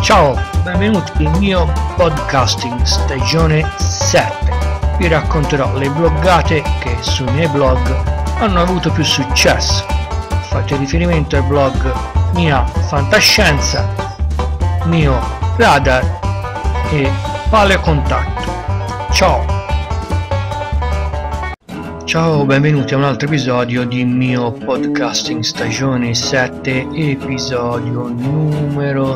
Ciao, benvenuti nel mio podcasting stagione 7. Vi racconterò le bloggate che sui miei blog hanno avuto più successo. Fate riferimento ai blog Mia Fantascienza, Mio Radar e Paleo Contatto. Ciao! Ciao, benvenuti a un altro episodio di mio podcasting stagione 7, episodio numero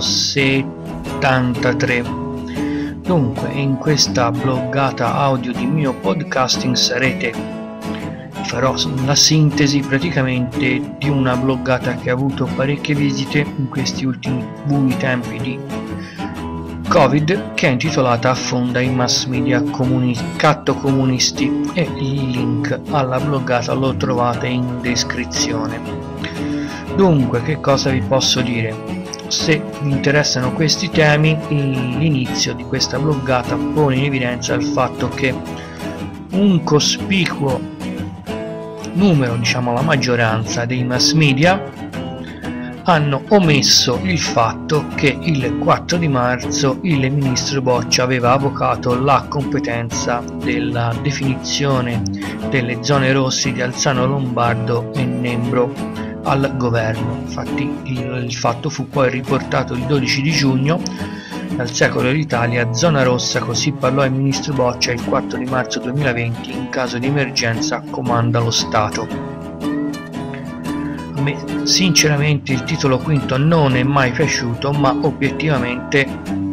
73. Dunque, in questa bloggata audio di mio podcasting farò la sintesi praticamente di una bloggata che ha avuto parecchie visite in questi ultimi bui tempi di Covid, che è intitolata Affonda i mass media cattocomunisti, e il link alla bloggata lo trovate in descrizione. Dunque, che cosa vi posso dire? Se vi interessano questi temi, l'inizio di questa bloggata pone in evidenza il fatto che un cospicuo numero, la maggioranza dei mass media hanno omesso il fatto che il 4 di marzo il ministro Boccia aveva avocato la competenza della definizione delle zone rosse di Alzano Lombardo e Nembro al governo. Infatti il fatto fu poi riportato il 12 di giugno dal Secolo d'Italia. Zona rossa, così parlò il ministro Boccia il 4 di marzo 2020, in caso di emergenza comanda lo Stato. A me sinceramente il titolo quinto non è mai piaciuto, ma obiettivamente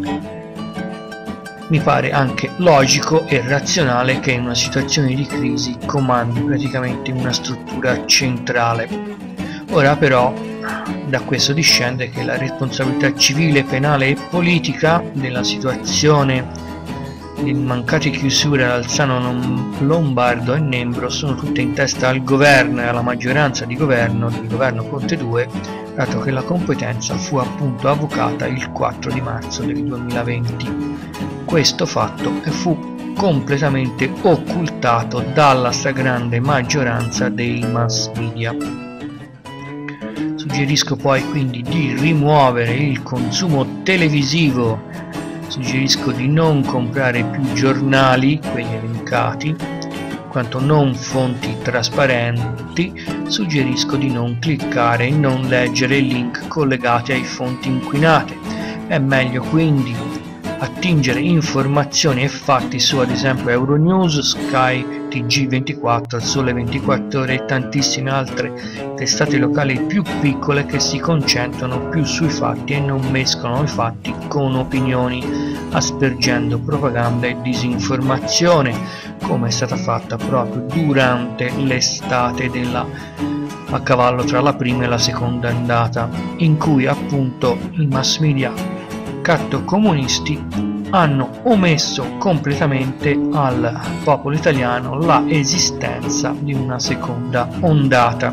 mi pare anche logico e razionale che in una situazione di crisi comandi praticamente una struttura centrale. Ora però da questo discende che la responsabilità civile, penale e politica della situazione di mancate chiusure ad Alzano Lombardo e Nembro sono tutte in testa al governo e alla maggioranza di governo del governo Conte 2, dato che la competenza fu appunto avocata il 4 di marzo del 2020. Questo fatto fu completamente occultato dalla stragrande maggioranza dei mass media. Suggerisco poi quindi di rimuovere il consumo televisivo. Suggerisco di non comprare più giornali, quelli elencati, quanto non fonti trasparenti. Suggerisco di non cliccare e non leggere link collegati ai fonti inquinate. È meglio quindi attingere informazioni e fatti su ad esempio Euronews, Sky, TG24, Sole 24 Ore e tantissime altre testate locali più piccole che si concentrano più sui fatti e non mescolano i fatti con opinioni, aspergendo propaganda e disinformazione, come è stata fatta proprio durante l'estate a cavallo tra la prima e la seconda ondata, in cui appunto i mass media cattocomunisti hanno omesso completamente al popolo italiano la esistenza di una seconda ondata.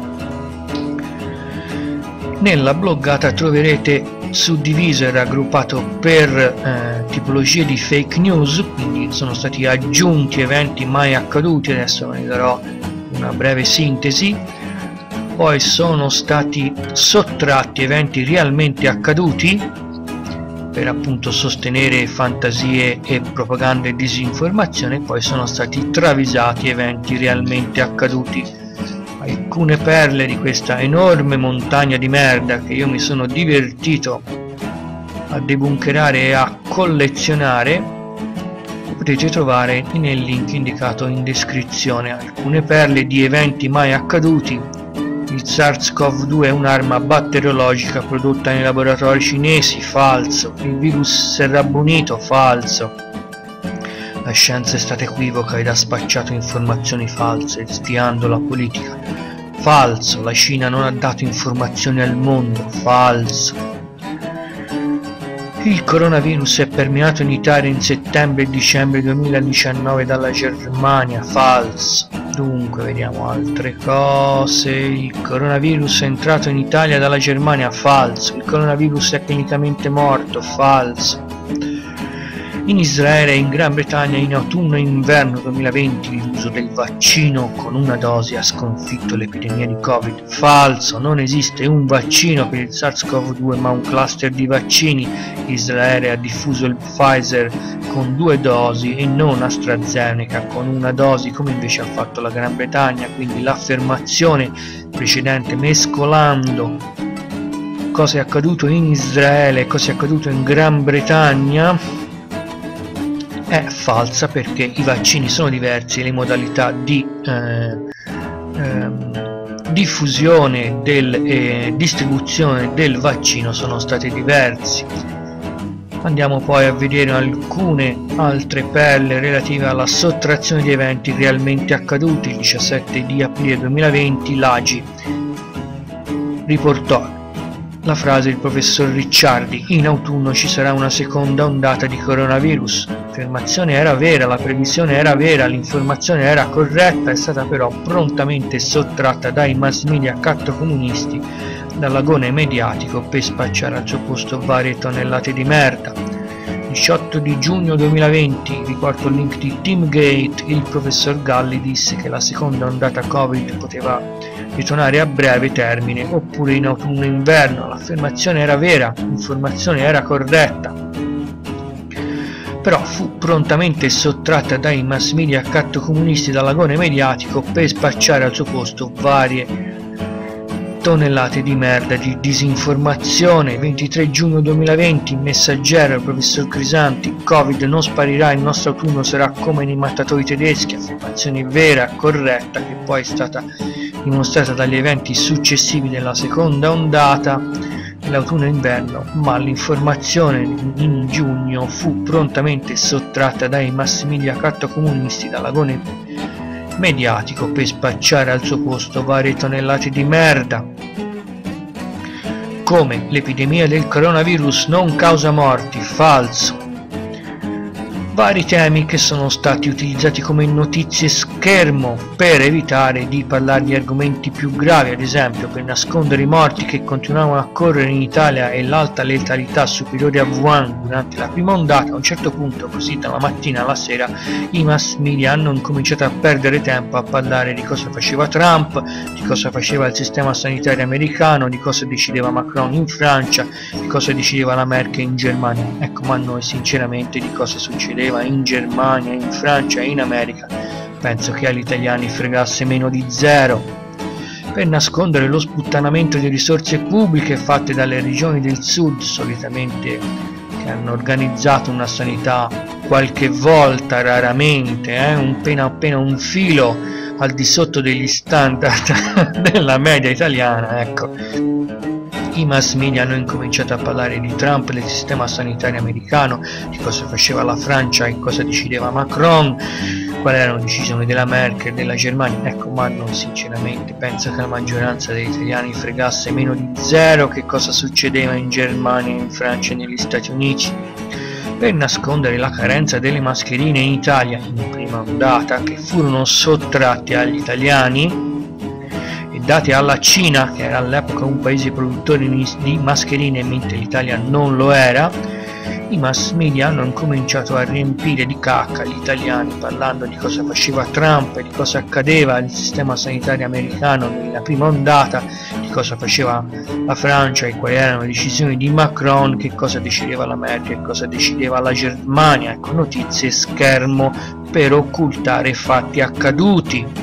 Nella bloggata troverete suddiviso e raggruppato per tipologie di fake news, quindi sono stati aggiunti eventi mai accaduti, adesso ne darò una breve sintesi. Poi sono stati sottratti eventi realmente accaduti per appunto sostenere fantasie e propaganda e disinformazione. Poi sono stati travisati eventi realmente accaduti. Alcune perle di questa enorme montagna di merda che io mi sono divertito a debunkerare e a collezionare potete trovare nel link indicato in descrizione. Alcune perle di eventi mai accaduti: il SARS-CoV-2 è un'arma batteriologica prodotta nei laboratori cinesi, falso. Il virus si è rabbonito, falso. La scienza è stata equivoca ed ha spacciato informazioni false, sviando la politica, falso. La Cina non ha dato informazioni al mondo, falso. Il coronavirus è permeato in Italia in settembre e dicembre 2019 dalla Germania, falso. Dunque vediamo altre cose. Il coronavirus è entrato in Italia dalla Germania, falso. Il coronavirus è clinicamente morto, falso. In Israele e in Gran Bretagna in autunno e inverno 2020 l'uso del vaccino con una dose ha sconfitto l'epidemia di Covid. Falso, non esiste un vaccino per il SARS-CoV-2 ma un cluster di vaccini. Israele ha diffuso il Pfizer con 2 dosi e non AstraZeneca con una dosi come invece ha fatto la Gran Bretagna, quindi l'affermazione precedente mescolando cosa è accaduto in Israele e cosa è accaduto in Gran Bretagna è falsa, perché i vaccini sono diversi e le modalità di diffusione e distribuzione del vaccino sono state diverse. Andiamo poi a vedere alcune altre perle relative alla sottrazione di eventi realmente accaduti. Il 17 di aprile 2020 l'AGI riportò la frase del professor Ricciardi: in autunno ci sarà una seconda ondata di coronavirus. L'affermazione era vera, la previsione era vera, l'informazione era corretta, è stata però prontamente sottratta dai mass media cattocomunisti dall'agone mediatico per spacciare al suo posto varie tonnellate di merda. 18 di giugno 2020, riporto il link di Teamgate, il professor Galli disse che la seconda ondata Covid poteva ritornare a breve termine oppure in autunno e inverno. L'affermazione era vera, l'informazione era corretta, però fu prontamente sottratta dai mass media cattocomunisti dall'agone mediatico per spacciare al suo posto varie tonnellate di merda di disinformazione. 23 giugno 2020, Messaggero, il professor Crisanti: Covid non sparirà, il nostro autunno sarà come nei mattatori tedeschi. Affermazione vera, corretta, che poi è stata dimostrata dagli eventi successivi della seconda ondata dell'autunno e inverno, ma l'informazione in giugno fu prontamente sottratta dai mass media cattocomunisti dall'agone mediatico per spacciare al suo posto varie tonnellate di merda, come l'epidemia del coronavirus non causa morti. Falso. Vari temi che sono stati utilizzati come notizie schermo per evitare di parlare di argomenti più gravi, ad esempio per nascondere i morti che continuavano a correre in Italia e l'alta letalità superiore a Wuhan durante la prima ondata. A un certo punto, così dalla mattina alla sera, i mass media hanno incominciato a perdere tempo a parlare di cosa faceva Trump, di cosa faceva il sistema sanitario americano, di cosa decideva Macron in Francia, di cosa decideva la Merkel in Germania. Ecco, ma a noi sinceramente di cosa succedeva in Germania, in Francia e in America penso che agli italiani fregasse meno di zero. Per nascondere lo sputtanamento di risorse pubbliche fatte dalle regioni del sud, solitamente che hanno organizzato una sanità qualche volta, raramente, appena un filo al di sotto degli standard della media italiana, ecco. I mass media hanno incominciato a parlare di Trump, del sistema sanitario americano, di cosa faceva la Francia e cosa decideva Macron, quali erano le decisioni della Merkel, della Germania. Ecco, ma non sinceramente penso che la maggioranza degli italiani fregasse meno di zero che cosa succedeva in Germania, in Francia e negli Stati Uniti. Per nascondere la carenza delle mascherine in Italia in prima ondata, che furono sottratte agli italiani e date alla Cina, che era all'epoca un paese produttore di mascherine mentre l'Italia non lo era, i mass media hanno incominciato a riempire di cacca gli italiani parlando di cosa faceva Trump e di cosa accadeva al sistema sanitario americano nella prima ondata, di cosa faceva la Francia e quali erano le decisioni di Macron, che cosa decideva la Merkel, che cosa decideva la Germania. Ecco, notizie schermo per occultare fatti accaduti.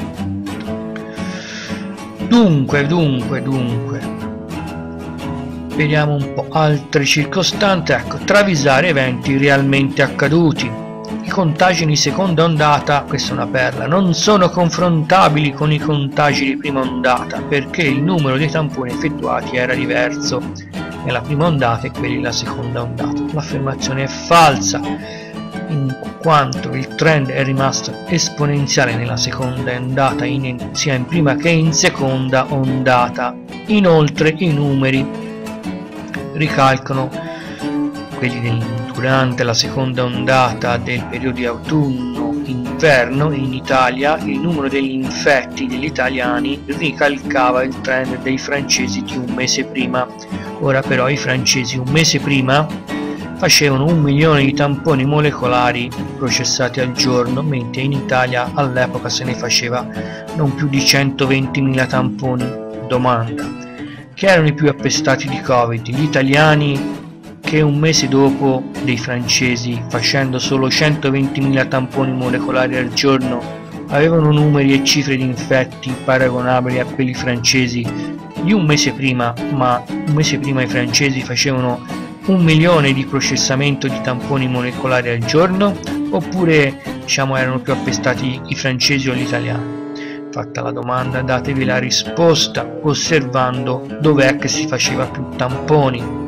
Dunque, vediamo un po' altre circostanze. Ecco, travisare eventi realmente accaduti. I contagi di seconda ondata, questa è una perla, non sono confrontabili con i contagi di prima ondata perché il numero dei tamponi effettuati era diverso nella prima ondata e quelli della seconda ondata. L'affermazione è falsa, in quanto il trend è rimasto esponenziale nella seconda ondata sia in prima che in seconda ondata. Inoltre i numeri ricalcano quelli durante la seconda ondata del periodo di autunno-inverno. In Italia il numero degli infetti degli italiani ricalcava il trend dei francesi di un mese prima. Ora però i francesi un mese prima facevano 1 milione di tamponi molecolari processati al giorno, mentre in Italia all'epoca se ne faceva non più di 120.000 tamponi. Domanda: chi erano i più appestati di Covid? Gli italiani, che un mese dopo dei francesi, facendo solo 120.000 tamponi molecolari al giorno, avevano numeri e cifre di infetti paragonabili a quelli francesi di un mese prima, ma un mese prima i francesi facevano 1 milione di processamento di tamponi molecolari al giorno? Oppure erano più appestati i francesi o gli italiani? Fatta la domanda, datevi la risposta osservando dov'è che si faceva più tamponi.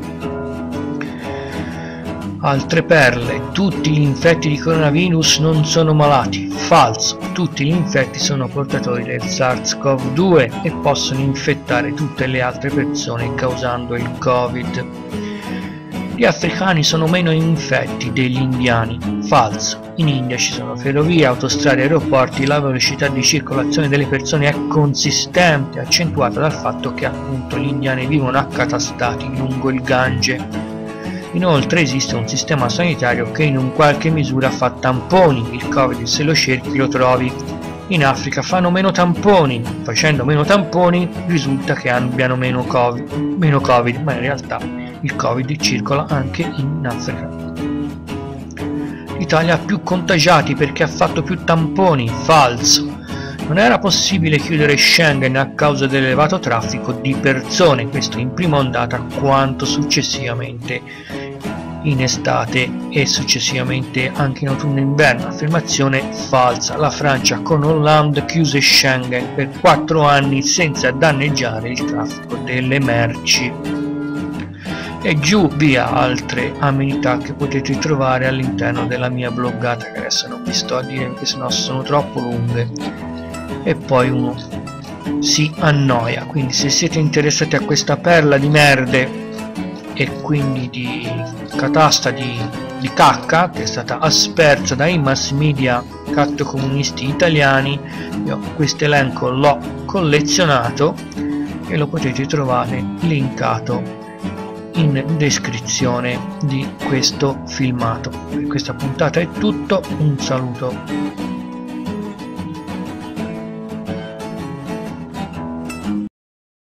Altre perle: tutti gli infetti di coronavirus non sono malati. Falso, tutti gli infetti sono portatori del SARS-CoV-2 e possono infettare tutte le altre persone causando il Covid. Gli africani sono meno infetti degli indiani. Falso, in India ci sono ferrovie, autostrade, aeroporti, la velocità di circolazione delle persone è consistente, accentuata dal fatto che appunto gli indiani vivono accatastati lungo il Gange. Inoltre esiste un sistema sanitario che in un qualche misura fa tamponi. Il Covid, se lo cerchi lo trovi. In Africa fanno meno tamponi. Facendo meno tamponi risulta che abbiano meno Covid, ma in realtà il Covid circola anche in Africa. L'Italia ha più contagiati perché ha fatto più tamponi. Falso. Non era possibile chiudere Schengen a causa dell'elevato traffico di persone, questo in prima ondata quanto successivamente in estate e successivamente anche in autunno e inverno. Affermazione falsa. La Francia con Hollande chiuse Schengen per 4 anni senza danneggiare il traffico delle merci. E giù via altre amenità che potete trovare all'interno della mia bloggata, che adesso non vi sto a dire perché sennò sono troppo lunghe e poi uno si annoia. Quindi se siete interessati a questa perla di merde e quindi di catasta di cacca che è stata aspersa dai mass media cattocomunisti italiani, io questo elenco l'ho collezionato e lo potete trovare linkato in descrizione di questo filmato. Per questa puntata è tutto, un saluto.